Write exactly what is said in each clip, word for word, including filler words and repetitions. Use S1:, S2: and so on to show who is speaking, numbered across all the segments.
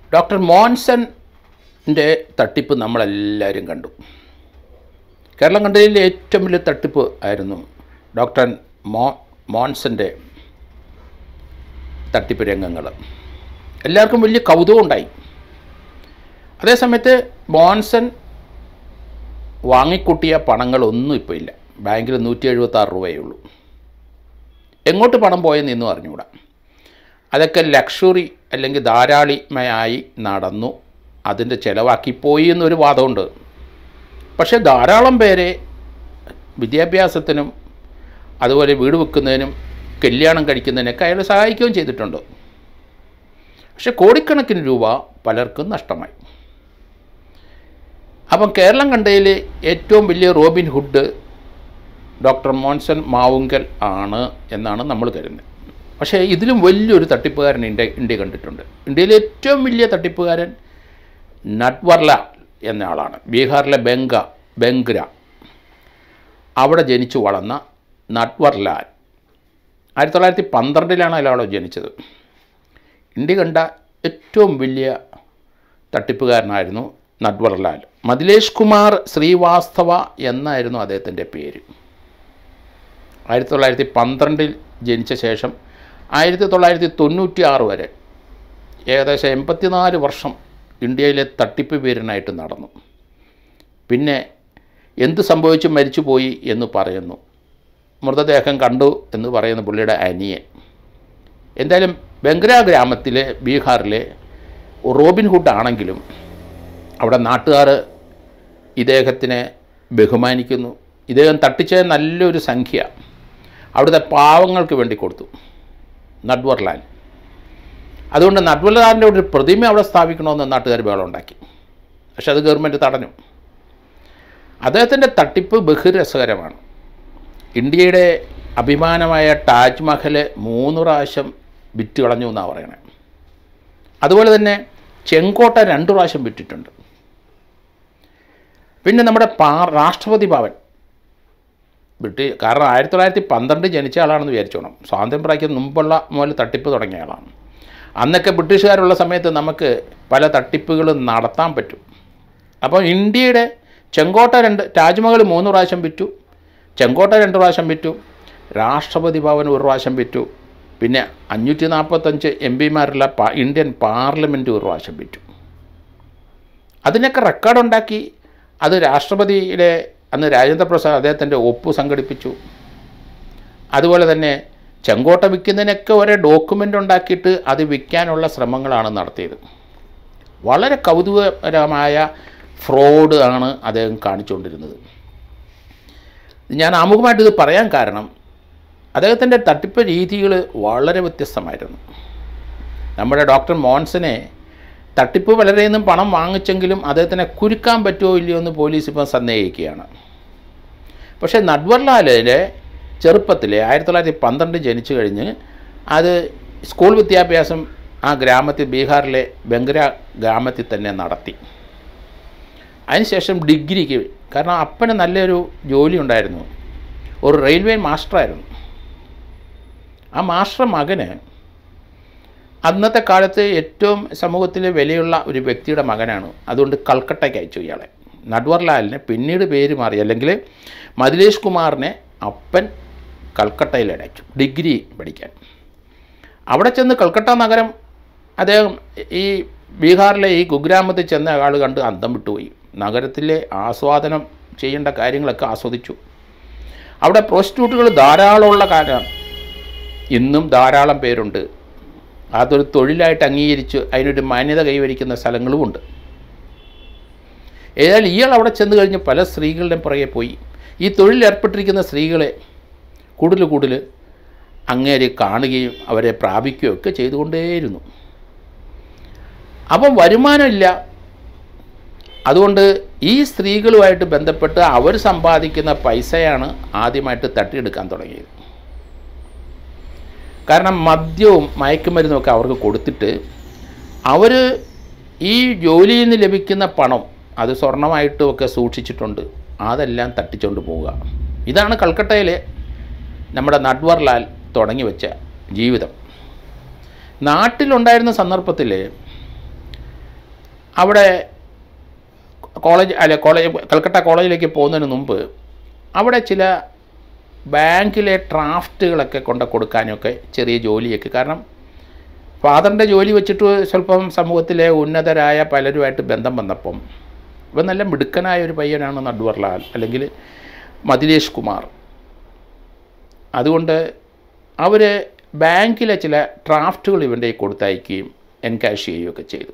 S1: Doctor മോൻസൻ്റെ തട്ടിപ്പ് നമ്മളെല്ലാവരും കണ്ടു. കേരളം കണ്ടതിലെ ഏറ്റവും വലിയ തട്ടിപ്പ് ആയിരുന്നു ഡോക്ടർ മോ മോൻസൻ്റെ തട്ടിപ്പ് രംഗങ്ങൾ. എല്ലാവർക്കും വലിയ കൗതുകം ഉണ്ടായി. അതേസമയത്ത് മോൻസൺ വാങ്ങിക്കൂട്ടിയ പണങ്ങളൊന്നും ഇപ്പോൾ ഇല്ല. ബാങ്കിൽ നൂറ്റി എഴുപത്താറ് രൂപയേ ഉള്ളൂ. എങ്ങോട്ട് പണം പോയെന്ന് ഇന്നും അറിഞ്ഞുകൂടാ. അതൊക്കെ ലക്ഷറി അല്ലെങ്കിൽ ധാരാളിമയായി നടന്നു, അതിൻ്റെ ചിലവാക്കിപ്പോയി എന്നൊരു വാദമുണ്ട്. പക്ഷേ ധാരാളം പേരെ വിദ്യാഭ്യാസത്തിനും അതുപോലെ വീട് വെക്കുന്നതിനും കല്യാണം കഴിക്കുന്നതിനൊക്കെ അയാൾ സഹായിക്കുകയും ചെയ്തിട്ടുണ്ട്. പക്ഷെ കോടിക്കണക്കിന് രൂപ പലർക്കും നഷ്ടമായി. അപ്പം കേരളം കണ്ടതിൽ ഏറ്റവും വലിയ Robin Hood doctor Monson Mavunkal ആണ് എന്നാണ് നമ്മൾ കരുതുന്നത്. പക്ഷേ ഇതിലും വലിയൊരു തട്ടിപ്പുകാരൻ ഇന്ത്യ ഇന്ത്യ കണ്ടിട്ടുണ്ട്. ഇന്ത്യയിലെ ഏറ്റവും വലിയ തട്ടിപ്പുകാരൻ നട്വർലാൽ എന്ന ആളാണ്. ബീഹാറിലെ ബംഗ ബംഗ്ര അവിടെ ജനിച്ചു വളർന്ന നട്വർലാൽ ആയിരത്തി തൊള്ളായിരത്തി പന്ത്രണ്ടിലാണ് അയാൾ ജനിച്ചത്. ഇന്ത്യ കണ്ട ഏറ്റവും വലിയ തട്ടിപ്പുകാരനായിരുന്നു നട്വർലാൽ. മതിലേഷ് കുമാർ ശ്രീവാസ്തവ എന്നായിരുന്നു അദ്ദേഹത്തിൻ്റെ പേര്. ആയിരത്തി തൊള്ളായിരത്തി പന്ത്രണ്ടിൽ ജനിച്ച ശേഷം ആയിരത്തി തൊള്ളായിരത്തി തൊണ്ണൂറ്റി ആറ് വരെ ഏകദേശം എൺപത്തിനാല് വർഷം ഇന്ത്യയിലെ തട്ടിപ്പ് വീരനായിട്ട് നടന്നു. പിന്നെ എന്ത് സംഭവിച്ചു മരിച്ചുപോയി എന്ന് പറയുന്നു. മൃതദേഹം കണ്ടു എന്ന് പറയുന്ന പുള്ളിയുടെ അനിയൻ. എന്തായാലും ബംഗ്ര ഗ്രാമത്തിലെ ബീഹാറിലെ റോബിൻ ഹുഡ് ആണെങ്കിലും അവിടെ നാട്ടുകാർ ഇദ്ദേഹത്തിനെ ബഹുമാനിക്കുന്നു. ഇദ്ദേഹം തട്ടിച്ച നല്ലൊരു സംഖ്യ അവിടുത്തെ പാവങ്ങൾക്ക് വേണ്ടി കൊടുത്തു നട്വർലാൽ. അതുകൊണ്ട് നട്വർലാലിൻ്റെ ഒരു പ്രതിമ അവിടെ സ്ഥാപിക്കണമെന്ന് നാട്ടുകാർ ബഹളം ഉണ്ടാക്കി. പക്ഷെ അത് ഗവൺമെൻറ് തടഞ്ഞു. അദ്ദേഹത്തിൻ്റെ തട്ടിപ്പ് ബഹുരസകരമാണ്. ഇന്ത്യയുടെ അഭിമാനമായ താജ്മഹൽ മൂന്ന് പ്രാവശ്യം വിറ്റ് കളഞ്ഞു എന്നാണ് പറയണത്. അതുപോലെ തന്നെ ചെങ്കോട്ട രണ്ട് പ്രാവശ്യം വിറ്റിട്ടുണ്ട്. പിന്നെ നമ്മുടെ പാ രാഷ്ട്രപതി ഭവൻ വിട്ട്, കാരണം ആയിരത്തി തൊള്ളായിരത്തി പന്ത്രണ്ട് ജനിച്ച ആളാണെന്ന് വിചാരിച്ചോണം. സ്വാതന്ത്ര്യം പ്രാപിക്കുന്ന മുമ്പുള്ള മുതൽ തട്ടിപ്പ് തുടങ്ങിയ ആളാണ്. അന്നൊക്കെ ബ്രിട്ടീഷുകാരുള്ള സമയത്ത് നമുക്ക് പല തട്ടിപ്പുകളും നടത്താൻ പറ്റും. അപ്പോൾ ഇന്ത്യയുടെ ചെങ്കോട്ട രണ്ട് താജ്മഹൽ മൂന്ന് പ്രാവശ്യം വിറ്റു, ചെങ്കോട്ട രണ്ട് പ്രാവശ്യം വിറ്റു, രാഷ്ട്രപതി ഭവൻ ഒരു പ്രാവശ്യം വിറ്റു, പിന്നെ അഞ്ഞൂറ്റി നാൽപ്പത്തഞ്ച് എം പിമാരുള്ള പാ ഇന്ത്യൻ പാർലമെൻറ്റ് ഒരു പ്രാവശ്യം വിറ്റു. അതിനൊക്കെ റെക്കോർഡുണ്ടാക്കി അത് രാഷ്ട്രപതിയുടെ അന്ന് രാജേന്ദ്ര പ്രസാദ് അദ്ദേഹത്തിൻ്റെ ഒപ്പ് സംഘടിപ്പിച്ചു. അതുപോലെ തന്നെ ചെങ്കോട്ട വിൽക്കുന്നതിനൊക്കെ ഒരേ ഡോക്യുമെൻ്റ് ഉണ്ടാക്കിയിട്ട് അത് വിൽക്കാനുള്ള ശ്രമങ്ങളാണ് നടത്തിയത്. വളരെ കൗതുകകരമായ ഫ്രോഡ് ആണ് അദ്ദേഹം കാണിച്ചുകൊണ്ടിരുന്നത്. ഞാൻ ആമുഖമായിട്ട് ഇത് പറയാൻ കാരണം അദ്ദേഹത്തിൻ്റെ തട്ടിപ്പ് രീതികൾ വളരെ വ്യത്യസ്തമായിരുന്നു. നമ്മുടെ ഡോക്ടർ മോൻസനെ തട്ടിപ്പ് വളരെയൊന്നും പണം വാങ്ങിച്ചെങ്കിലും അദ്ദേഹത്തിനെ കുരുക്കാൻ പറ്റുമോ ഇല്ലയോ എന്ന് പോലീസ് ഇപ്പം സന്ദേഹിക്കുകയാണ്. പക്ഷേ നട്വർലാലിൻ്റെ ചെറുപ്പത്തിൽ ആയിരത്തി തൊള്ളായിരത്തി പന്ത്രണ്ട് ജനിച്ചു കഴിഞ്ഞ് അത് സ്കൂൾ വിദ്യാഭ്യാസം ആ ഗ്രാമത്തിൽ ബീഹാറിലെ ബംഗ്ര ഗ്രാമത്തിൽ തന്നെ നടത്തി. അതിനുശേഷം ഡിഗ്രിക്ക്, കാരണം അപ്പന് നല്ലൊരു ജോലി ഉണ്ടായിരുന്നു, ഒരു റെയിൽവേ മാസ്റ്ററായിരുന്നു. ആ മാസ്റ്റർ മകന് അന്നത്തെ കാലത്ത് ഏറ്റവും സമൂഹത്തിൽ വിലയുള്ള ഒരു വ്യക്തിയുടെ മകനാണ്. അതുകൊണ്ട് കൽക്കട്ടയ്ക്ക് അയച്ചു ഇയാളെ. നട്വർലാലിനെ പിന്നീട് പേര് മാറി, അല്ലെങ്കിൽ മതിലേഷ് കുമാറിനെ അപ്പൻ കൽക്കട്ടയിൽ അയച്ചു ഡിഗ്രി പഠിക്കാൻ. അവിടെ ചെന്ന് കൽക്കട്ട നഗരം അദ്ദേഹം ഈ ബീഹാറിലെ ഈ കുഗ്രാമത്തിൽ ചെന്ന ആൾ കണ്ട് അന്തം വിട്ടുപോയി. നഗരത്തിലെ ആസ്വാദനം ചെയ്യേണ്ട കാര്യങ്ങളൊക്കെ ആസ്വദിച്ചു. അവിടെ പ്രോസ്റ്റിറ്റ്യൂട്ടുകൾ ധാരാളമുള്ള കാലമാണ്. ഇന്നും ധാരാളം പേരുണ്ട്. അതൊരു തൊഴിലായിട്ട് അംഗീകരിച്ച് അതിനൊരു മാന്യത കൈവരിക്കുന്ന സ്ഥലങ്ങളുമുണ്ട്. ഏതായാലും ഇയാൾ അവിടെ ചെന്ന് കഴിഞ്ഞ് പല സ്ത്രീകളുടെയും പുറകെ പോയി. ഈ തൊഴിലേർപ്പെട്ടിരിക്കുന്ന സ്ത്രീകളെ കൂടുതൽ കൂടുതൽ അങ്ങേര് കാണുകയും അവരെ പ്രാപിക്കുകയും ഒക്കെ ചെയ്തുകൊണ്ടേയിരുന്നു. അപ്പം വരുമാനമില്ല. അതുകൊണ്ട് ഈ സ്ത്രീകളുമായിട്ട് ബന്ധപ്പെട്ട് അവർ സമ്പാദിക്കുന്ന പൈസയാണ് ആദ്യമായിട്ട് തട്ടിയെടുക്കാൻ തുടങ്ങിയത്. കാരണം മദ്യവും മയക്കുമരുന്നുമൊക്കെ അവർക്ക് കൊടുത്തിട്ട് അവർ ഈ ജോലിയിൽ നിന്ന് ലഭിക്കുന്ന പണം അത് സ്വർണ്ണമായിട്ടുമൊക്കെ സൂക്ഷിച്ചിട്ടുണ്ട്, അതെല്ലാം തട്ടിച്ചുകൊണ്ട് പോവുക. ഇതാണ് കൽക്കട്ടയിലെ നമ്മുടെ നട്വർലാൽ തുടങ്ങി വെച്ച ജീവിതം. നാട്ടിലുണ്ടായിരുന്ന സന്ദർഭത്തിൽ അവിടെ കോളേജ് അല്ല കോളേജ് കൽക്കട്ട കോളേജിലേക്ക് പോകുന്നതിന് മുമ്പ് അവിടെ ചില ബാങ്കിലെ ഡ്രാഫ്റ്റുകളൊക്കെ കൊണ്ട് കൊടുക്കാനൊക്കെ ചെറിയ ജോലിയൊക്കെ, കാരണം ഫാദറിൻ്റെ ജോലി വെച്ചിട്ട് സ്വല്പം സമൂഹത്തിലെ ഉന്നതരായ പലരുമായിട്ട് ബന്ധം വന്നപ്പം ഇവൻ നല്ല മിടുക്കനായ ഒരു പയ്യനാണ് നട്വർലാൽ അല്ലെങ്കിൽ മതിലേഷ് കുമാർ. അതുകൊണ്ട് അവർ ബാങ്കിലെ ചില ഡ്രാഫ്റ്റുകൾ ഇവൻ്റെ കൊടുത്തയക്കുകയും എൻകാഷ് ചെയ്യുകയൊക്കെ ചെയ്തു.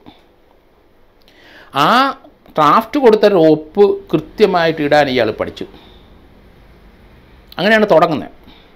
S1: ആ ഡ്രാഫ്റ്റ് കൊടുത്ത ഒപ്പ് കൃത്യമായിട്ട് ഇടാൻ ഇയാൾ പഠിച്ചു. അങ്ങനെയാണ് തുടങ്ങുന്നത്.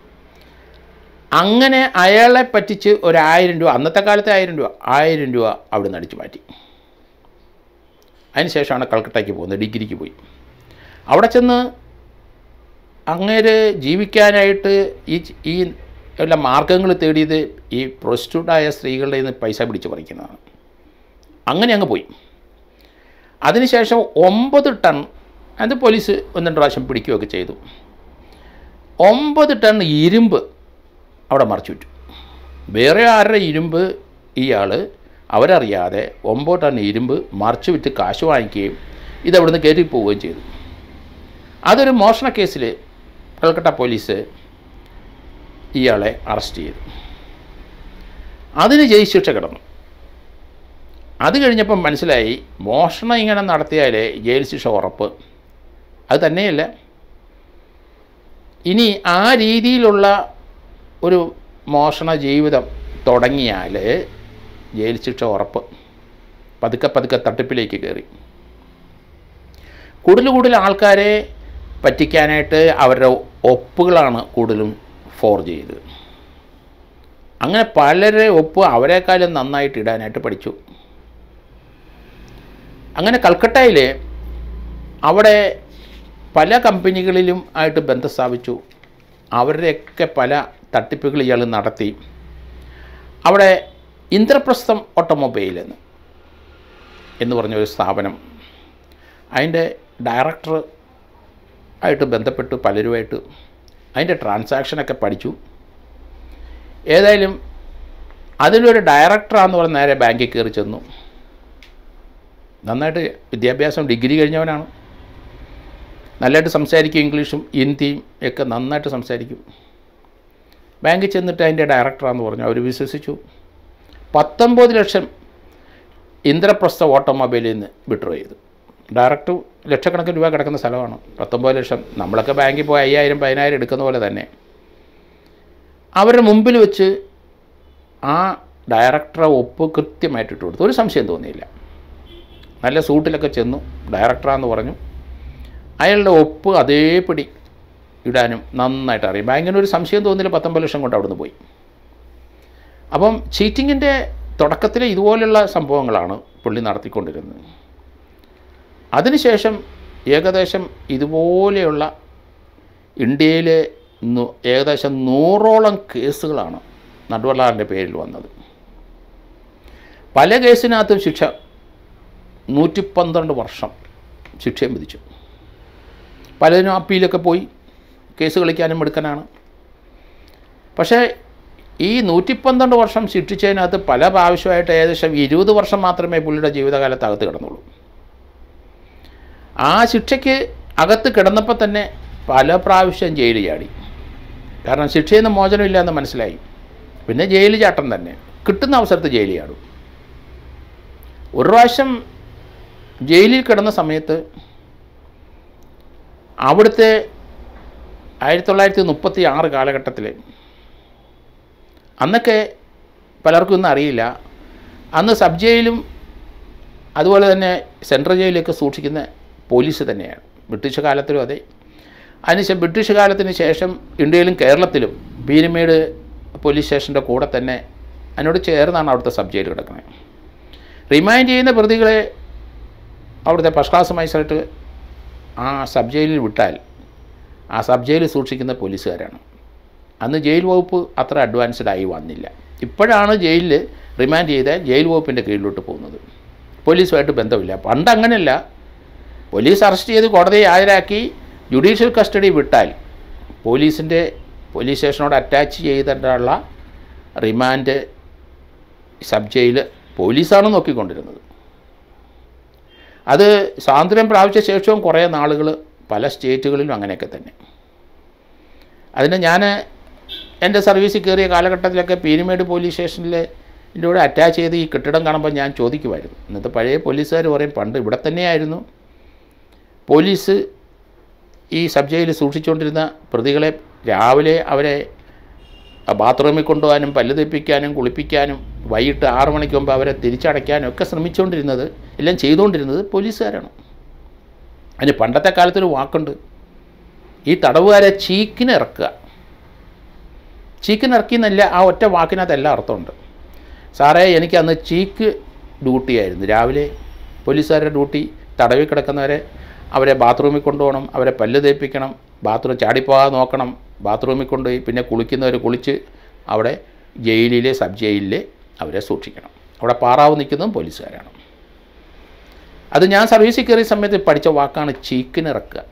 S1: അങ്ങനെ അയാളെ പറ്റിച്ച് ഒരായിരം രൂപ, അന്നത്തെ കാലത്തെ ആയിരം രൂപ ആയിരം രൂപ അവിടെ നിന്ന് അടിച്ചു മാറ്റി. അതിന് ശേഷമാണ് കൽക്കട്ടയ്ക്ക് പോകുന്നത്, ഡിഗ്രിക്ക് പോയി. അവിടെ ചെന്ന് അങ്ങേര് ജീവിക്കാനായിട്ട് ഈ ഈ എല്ലാ മാർഗങ്ങൾ തേടിയത് ഈ പ്രോസ്റ്റിറ്റ്യൂട്ടായ സ്ത്രീകളുടെ നിന്ന് പൈസ പിടിച്ച് പറിക്കുന്നതാണ്. അങ്ങനെ അങ്ങ് പോയി. അതിനുശേഷം ഒമ്പത് ടൺ, അത് പോലീസ് ഒന്ന് രണ്ട് പ്രാവശ്യം പിടിക്കുകയൊക്കെ ചെയ്തു, ഒമ്പത് ടൺ ഇരുമ്പ് അവിടെ മറിച്ചു വിറ്റു. വേറെ ആരുടെ ഇരുമ്പ് ഇയാൾ അവരറിയാതെ ഒമ്പത് ടൺ ഇരുമ്പ് മറിച്ചു വിറ്റ് കാശ് വാങ്ങിക്കുകയും ഇതവിടുന്ന് കയറ്റി പോവുകയും ചെയ്തു. അതൊരു മോഷണ കേസിൽ കൽക്കട്ട പോലീസ് ഇയാളെ അറസ്റ്റ് ചെയ്തു. അതിന് ജയിൽ ശിക്ഷ കിടന്നു. അത് കഴിഞ്ഞപ്പം മനസ്സിലായി മോഷണം ഇങ്ങനെ നടത്തിയാൽ ജയിൽ ശിക്ഷ ഉറപ്പ്. അത് തന്നെയല്ല, ഇനി ആ രീതിയിലുള്ള ഒരു മോഷണ ജീവിതം തുടങ്ങിയാൽ ജയിൽ ശിക്ഷ ഉറപ്പ്. പതുക്കെ പതുക്കെ തട്ടിപ്പിലേക്ക് കയറി. കൂടുതൽ കൂടുതൽ ആൾക്കാരെ പറ്റിക്കാനായിട്ട് അവരുടെ ഒപ്പുകളാണ് കൂടുതലും ഫോർജ് ചെയ്തത്. അങ്ങനെ പലരെ ഒപ്പ് അവരെക്കാളും നന്നായിട്ട് ഇടാനായിട്ട് പഠിച്ചു. അങ്ങനെ കൽക്കട്ടയിൽ അവിടെ പല കമ്പനികളിലും ആയിട്ട് ബന്ധം സ്ഥാപിച്ചു. അവരുടെയൊക്കെ പല തട്ടിപ്പുകൾ ഇയാൾ നടത്തി. അവിടെ ഇന്ദ്രപ്രസ്ഥം ഓട്ടോമൊബൈൽ എന്ന് എന്ന് പറഞ്ഞൊരു സ്ഥാപനം, അതിൻ്റെ ഡയറക്ടർ ആയിട്ട് ബന്ധപ്പെട്ട് പലരുമായിട്ട് അതിൻ്റെ ട്രാൻസാക്ഷനൊക്കെ പഠിച്ചു. ഏതായാലും അതിലൊരു ഡയറക്ടറാന്ന് പറഞ്ഞ് നേരെ ബാങ്കിൽ കയറി ചെന്നു. നന്നായിട്ട് വിദ്യാഭ്യാസം, ഡിഗ്രി കഴിഞ്ഞവനാണ്. നല്ലതായിട്ട് സംസാരിക്കും, ഇംഗ്ലീഷും ഹിന്ദിയും ഒക്കെ നന്നായിട്ട് സംസാരിക്കും. ബാങ്കിൽ ചെന്നിട്ട് അതിൻ്റെ ഡയറക്ടറാന്ന് പറഞ്ഞു. അവർ വിശ്വസിച്ചു. പത്തൊമ്പത് ലക്ഷം ഇന്ദ്രപ്രസ്ഥ ഓട്ടോമൊബൈലിൽ നിന്ന് വിഡ്രോ ചെയ്തു. ഡയറക്ടർ ലക്ഷക്കണക്കിന് രൂപ കിടക്കുന്ന സ്ഥലമാണ്. പത്തൊമ്പത് ലക്ഷം നമ്മളൊക്കെ ബാങ്കിൽ പോയി അയ്യായിരം പതിനായിരം എടുക്കുന്ന പോലെ തന്നെ അവരുടെ മുമ്പിൽ വെച്ച് ആ ഡയറക്ടറെ ഒപ്പ് കൃത്യമായിട്ട് ഇട്ട് കൊടുത്തു. ഒരു സംശയം തോന്നിയില്ല. നല്ല സൂട്ടിലൊക്കെ ചെന്നു, ഡയറക്ടറാന്ന് പറഞ്ഞു. അയാളുടെ ഒപ്പ് അതേപടി ഇടാനും നന്നായിട്ട് അറിയാം. ബാങ്കിനൊരു സംശയം തോന്നിയില്ല. പത്തൊമ്പത് ലക്ഷം കൊണ്ട് അവിടുന്ന് പോയി. അപ്പം ചീറ്റിങ്ങിൻ്റെ തുടക്കത്തിൽ ഇതുപോലുള്ള സംഭവങ്ങളാണ് പുള്ളി നടത്തിക്കൊണ്ടിരുന്നത്. അതിനുശേഷം ഏകദേശം ഇതുപോലെയുള്ള ഇന്ത്യയിലെ ഏകദേശം നൂറോളം കേസുകളാണ് നട്വർലാലിൻ്റെ പേരിൽ വന്നത്. പല കേസിനകത്തും ശിക്ഷ നൂറ്റി പന്ത്രണ്ട് വർഷം ശിക്ഷയും വിധിച്ചു. പലതിനും അപ്പീലൊക്കെ പോയി. കേസ് കളിക്കാനും എടുക്കാനാണ്. പക്ഷേ ഈ നൂറ്റി പന്ത്രണ്ട് വർഷം ശിക്ഷിച്ചതിനകത്ത് പല പ്രാവശ്യമായിട്ട് ഏകദേശം ഇരുപത് വർഷം മാത്രമേ പുള്ളിയുടെ ജീവിതകാലത്ത് അകത്ത് കിടന്നുള്ളൂ. ആ ശിക്ഷയ്ക്ക് അകത്ത് കിടന്നപ്പോൾ തന്നെ പല പ്രാവശ്യം ജയിലിൽ ചാടി. കാരണം ശിക്ഷയിൽ നിന്ന് മോചനമില്ല എന്ന് മനസ്സിലായി. പിന്നെ ജയിൽ ചാട്ടം തന്നെ, കിട്ടുന്ന അവസരത്ത് ജയിലിൽ ചാടും. ഒരു പ്രാവശ്യം ജയിലിൽ കിടന്ന സമയത്ത് അവിടുത്തെ ആയിരത്തി തൊള്ളായിരത്തി മുപ്പത്തി ആറ് കാലഘട്ടത്തിൽ, അന്നൊക്കെ പലർക്കും ഒന്നും അറിയില്ല, അന്ന് സബ് ജയിലും അതുപോലെ തന്നെ സെൻട്രൽ ജയിലൊക്കെ സൂക്ഷിക്കുന്ന പോലീസ് തന്നെയാണ്. ബ്രിട്ടീഷ് കാലത്തിലും അതെ. അതിനുശേഷം ബ്രിട്ടീഷ് കാലത്തിന് ശേഷം ഇന്ത്യയിലും കേരളത്തിലും പീരുമേട് പോലീസ് സ്റ്റേഷൻ്റെ കൂടെ തന്നെ അതിനോട് ചേർന്നാണ് അവിടുത്തെ സബ് ജയിൽ കിടക്കുന്നത്. റിമൈൻഡ് ചെയ്യുന്ന പ്രതികളെ അവിടുത്തെ ഫസ്റ്റ് ക്ലാസ് മജിസ്ട്രേറ്റ് ആ സബ് ജയിലിൽ വിട്ടാൽ ആ സബ് ജയിലിൽ സൂക്ഷിക്കുന്ന പോലീസുകാരാണ്. അന്ന് ജയിൽ വകുപ്പ് അത്ര അഡ്വാൻസ്ഡ് ആയി വന്നില്ല. ഇപ്പോഴാണ് ജയിലിൽ റിമാൻഡ് ചെയ്ത ജയിൽ വകുപ്പിൻ്റെ കീഴിലോട്ട് പോകുന്നത്. പോലീസുമായിട്ട് ബന്ധമില്ല. പണ്ട് അങ്ങനെയല്ല. പോലീസ് അറസ്റ്റ് ചെയ്ത് കോടതിയെ ഹാജരാക്കി ജുഡീഷ്യൽ കസ്റ്റഡി വിട്ടാൽ പോലീസിൻ്റെ പോലീസ് സ്റ്റേഷനോട് അറ്റാച്ച് ചെയ്തിട്ടുള്ള റിമാൻഡ് സബ് ജയിൽ പോലീസാണ് നോക്കിക്കൊണ്ടിരുന്നത്. അത് സ്വാതന്ത്ര്യം പ്രാപിച്ച ശേഷവും കുറേ നാളുകൾ പല സ്റ്റേറ്റുകളിലും അങ്ങനെയൊക്കെ തന്നെ. അതിന് ഞാൻ എൻ്റെ സർവീസിൽ കയറിയ കാലഘട്ടത്തിലൊക്കെ പീരുമേട് പോലീസ് സ്റ്റേഷനിൽ എൻ്റെ കൂടെ അറ്റാച്ച് ചെയ്ത് ഈ കെട്ടിടം കാണുമ്പോൾ ഞാൻ ചോദിക്കുമായിരുന്നു. ഇന്നത്തെ പഴയ പോലീസുകാർ പറയും പണ്ട് ഇവിടെ തന്നെയായിരുന്നു പോലീസ് ഈ സബ് ജയിലിൽ സൂക്ഷിച്ചുകൊണ്ടിരുന്ന പ്രതികളെ രാവിലെ അവരെ ബാത്റൂമിൽ കൊണ്ടുപോകാനും പല്ല് തെപ്പിക്കാനും കുളിപ്പിക്കാനും വൈകിട്ട് ആറു മണിക്ക് മുമ്പ് അവരെ തിരിച്ചടയ്ക്കാനും ഒക്കെ ശ്രമിച്ചുകൊണ്ടിരുന്നത് എല്ലാം ചെയ്തുകൊണ്ടിരുന്നത് പോലീസുകാരാണ്. അതിന് പണ്ടത്തെ കാലത്തൊരു വാക്കുണ്ട്, ഈ തടവുകാരെ ചീക്കിനിറക്കുക. ചീക്കിനിറക്കി എന്നല്ല, ആ ഒറ്റ വാക്കിനകത്ത് എല്ലാ അർത്ഥമുണ്ട്. സാറേ എനിക്ക് അന്ന് ചീക്ക് ഡ്യൂട്ടിയായിരുന്നു. രാവിലെ പോലീസുകാരുടെ ഡ്യൂട്ടി തടവിൽ കിടക്കുന്നവരെ അവരെ ബാത്റൂമിൽ കൊണ്ടുപോകണം, അവരെ പല്ല് തേപ്പിക്കണം, ബാത്റൂം ചാടിപ്പോകാതെ നോക്കണം, ബാത്റൂമിൽ കൊണ്ടുപോയി പിന്നെ കുളിക്കുന്നവർ കുളിച്ച് അവിടെ ജയിലിലെ സബ് ജയിലിൽ അവരെ സൂക്ഷിക്കണം. അവിടെ പാറാവ് നിൽക്കുന്നതും പോലീസുകാരാണ്. അത് ഞാൻ സർവീസിൽ കയറിയ സമയത്ത് പഠിച്ച വാക്കാണ് ചീക്കിനിറക്കുക.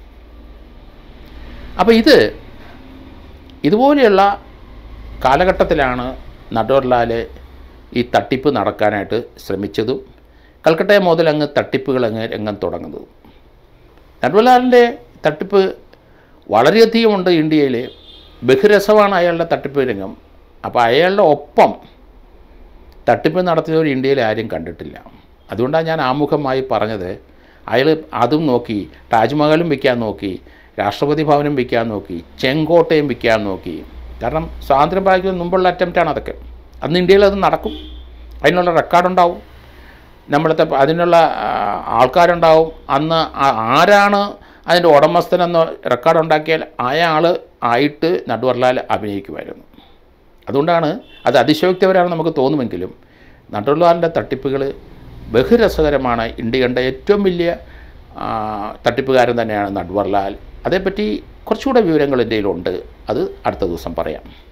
S1: അപ്പോൾ ഇത് ഇതുപോലെയുള്ള കാലഘട്ടത്തിലാണ് നട്വർലാൽ ഈ തട്ടിപ്പ് നടക്കാനായിട്ട് ശ്രമിച്ചതും കൽക്കട്ട മുതൽ അങ്ങ് തട്ടിപ്പുകൾ അങ്ങ് രംഗം തുടങ്ങുന്നതും. നട്വർലാലിൻ്റെ തട്ടിപ്പ് വളരെയധികമുണ്ട് ഇന്ത്യയിൽ. ബഹുരസമാണ് അയാളുടെ തട്ടിപ്പ് രംഗം. അപ്പോൾ അയാളുടെ ഒപ്പം തട്ടിപ്പ് നടത്തിയവർ ഇന്ത്യയിൽ ആരും കണ്ടിട്ടില്ല. അതുകൊണ്ടാണ് ഞാൻ ആമുഖമായി പറഞ്ഞത്, അയാൾ അതും നോക്കി, താജ്മഹലും വിൽക്കാൻ നോക്കി, രാഷ്ട്രപതി ഭവനും വിൽക്കാൻ നോക്കി, ചെങ്കോട്ടയും വിൽക്കാൻ നോക്കി. കാരണം സ്വാതന്ത്ര്യം പ്രാപിക്കുന്ന മുമ്പുള്ള അറ്റംപ്റ്റാണ് അതൊക്കെ. അന്ന് ഇന്ത്യയിൽ അത് നടക്കും, അതിനുള്ള റെക്കോർഡുണ്ടാവും, നമ്മളത്തെ അതിനുള്ള ആൾക്കാരുണ്ടാവും. അന്ന് ആരാണ് അതിൻ്റെ ഉടമസ്ഥനെന്ന് റെക്കോർഡ് ഉണ്ടാക്കിയാൽ അയാൾ ആയിട്ട് നട്വർലാൽ അഭിനയിക്കുമായിരുന്നു. അതുകൊണ്ടാണ് അത് അതിശയോക്തിപരമാണെന്ന് നമുക്ക് തോന്നുമെങ്കിലും നട്വർലാലിൻ്റെ തട്ടിപ്പുകൾ ബഹുരസകരമാണ്. ഇന്ത്യ കണ്ട ഏറ്റവും വലിയ തട്ടിപ്പുകാരൻ തന്നെയാണ് നട്വർലാൽ. അതേപ്പറ്റി കുറച്ചുകൂടെ വിവരങ്ങൾ എൻ്റെ കയ്യിലുണ്ട്, അത് അടുത്ത ദിവസം പറയാം.